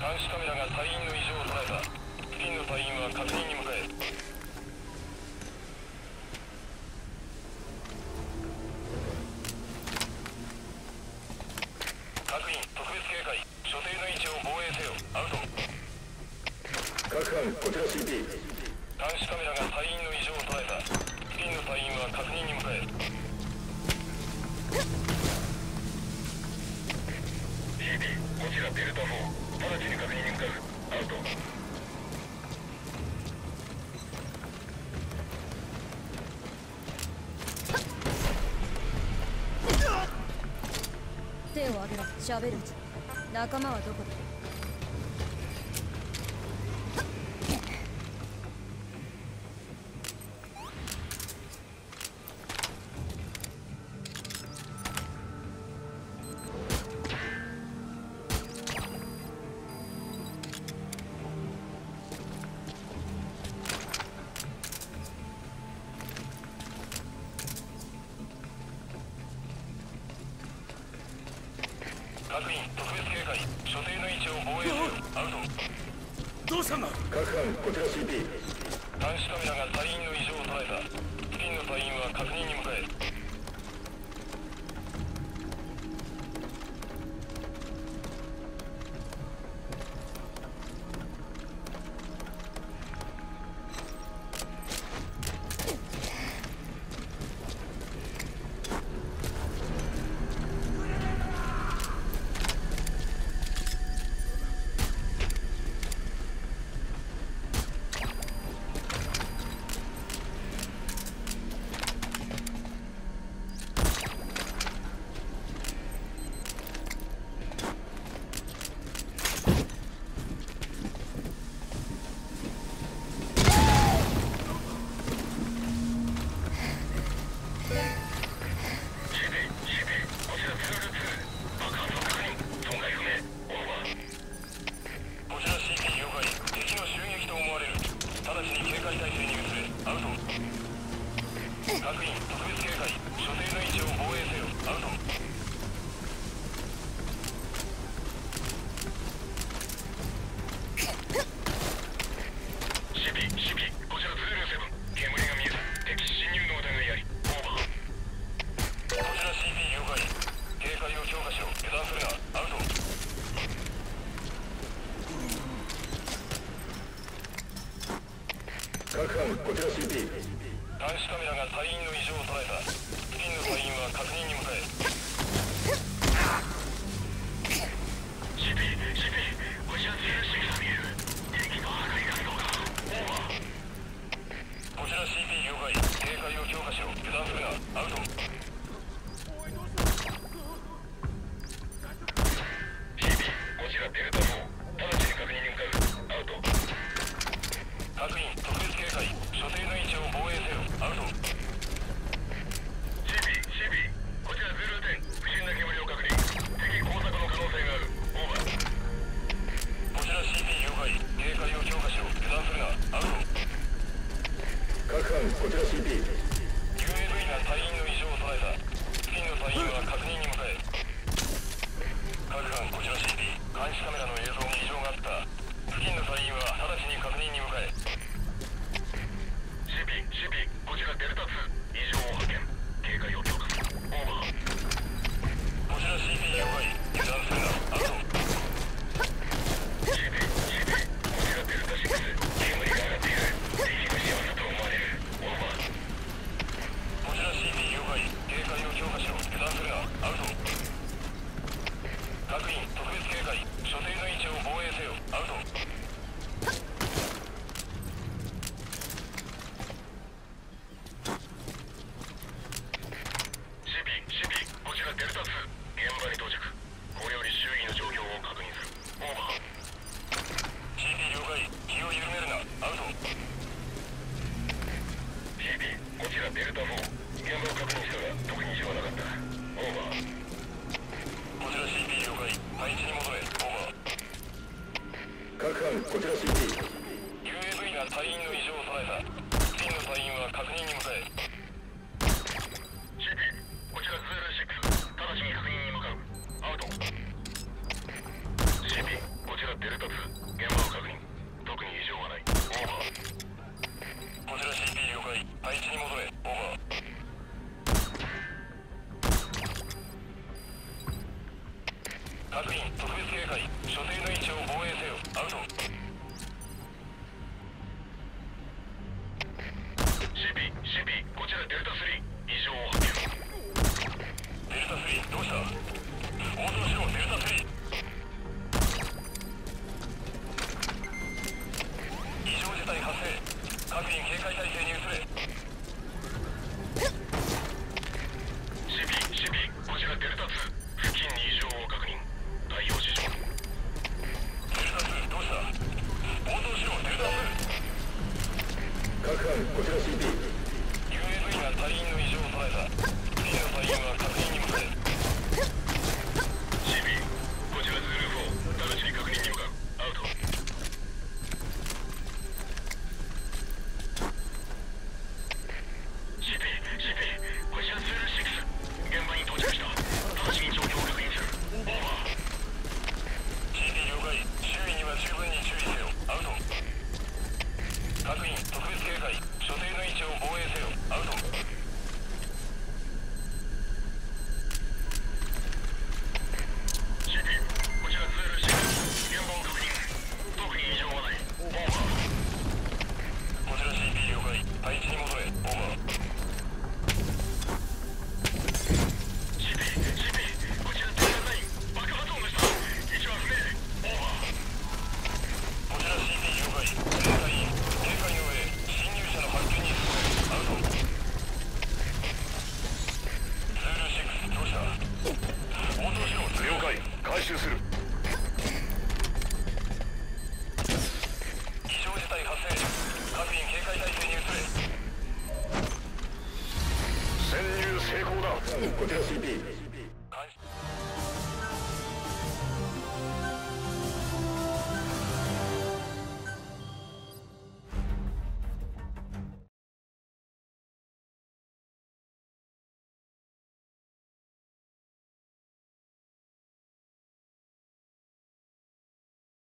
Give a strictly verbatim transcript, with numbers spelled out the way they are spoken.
監視カメラが隊員の異常を捉えた。付近の隊員は確認に向かえ。各員特別警戒。所定の位置を防衛せよ。アウト。 各班こちら シーピー。 監視カメラが隊員の異常を捉えた。付近の隊員は確認に向かえ。シーピー こちらデルタフォー。直ちに確認に向かう。アウト。 手を挙げろ。喋るんじゃ。仲間はどこだ。 各員特別警戒。所定の位置を防衛せよ。アウト。 どうしたんだ。 各班こちら シーピー。 監視カメラが隊員の異常を捉えた。付近の隊員は確認に向かえ。各員特別警戒。所定の位置を防衛せよ。アウト。シーピー シーピー こちらズールセブン。煙が見えた。敵侵入の疑いあり。オーバー。こちら シーピー 了解。警戒を強化しろ。油断するな。アウト。 各班こちら シーピー。 監視カメラが隊員の異常を捉えた。付近の隊員は確認に向かえ。シーピー シーピー こちらズールシグナル見える。敵の破壊活動が。オーバー。こちら シーピー 了解。警戒を強化しろ。油断するな。アウト。シーピー こちらデルタフォー。直ちに確認に向かう。アウト。各員特別警戒。所定の位置を防衛せよ。アウト。シーピー シーピー こちらズールテン。不審な煙を確認。敵工作の可能性がある。オーバー。こちら シーピー 了解。警戒を強化しろ。油断するな。アウト。 各班こちら シーピー。 ユーエーブイ が隊員の異常を捉えた。付近の隊員は確認に向かえ。各班こちら シーピー。 監視カメラの映像に異常があった。付近の隊員は直ちに確認に向かえ。シーピー シーピー こちらデルタツー。異常を発見。警戒を強化する。オーバー。こちら シーピー 了解。油断するな。アウト。シーピー シーピー こちらデルタシックス。煙が上がっている。敵の仕業と思われる。オーバー。こちら シーピー 了解。警戒を強化しろ。油断するな。アウト。各員特別警戒。所定の位置を防衛せよ。アウト。デルタツー、現場に到着。これより周囲の状況を確認する。オーバー。シーピー 了解。気を緩めるな。アウト。シーピー こちらデルタフォー。現場を確認したが特に異常はなかった。オーバー。こちら シーピー 了解。配置に戻れ。オーバー。 各班こちら シーピー。 ユーエーブイ が隊員の異常を捉えた。付近の隊員は確認に向かえ。シーピー こちらズールシックス。直ちに確認に向かう。アウト。シーピー こちらデルタツー、現場を確認。特に異常はない。オーバー。こちら シーピー 了解。配置に戻れ。オーバー。各員特別警戒。所定の位置を防衛せよ。アウト。 シーピー、シーピー、こちらデルタスリー、異常を発見。デルタスリー、どうした？応答しろ、デルタスリー。異常事態発生。各員警戒態勢に移れ。シーピー、シーピー、こちらデルタツー、付近に異常を確認。対応指示。デルタツー、どうした？応答しろ、デルタツー。 各班こちら シーピー。 ユーエーブイ が隊員の異常を捉えた。次の隊員は確認に向かえ。 シーピー、こちらズールフォー、直ちに確認に向かう。アウト。 シーピー、シーピー、こちらズールシックス、現場に到着した。直ちに状況を確認する。オーバー。 シーピー 了解。周囲には十分に注意せよ。アウト。 各員特別警戒。所定の位置を防衛せよ。アウト。 シーピー、こちらズールシックス、現場を確認。特に異常はない。オーバー。こちら シーピー 了解。配置に戻れ。オーバー。 シーピー、シーピー、こちらデルタナイン、爆発音がした。位置は不明。オーバー。こちら シーピー 了解。全隊員警戒の上、侵入者の発見に進め。アウト。ズールシックス、どうした？応答しろ。了解。回収する。異常事態発生。各員警戒態勢に移れ。潜入成功だ。 こちら シーピー。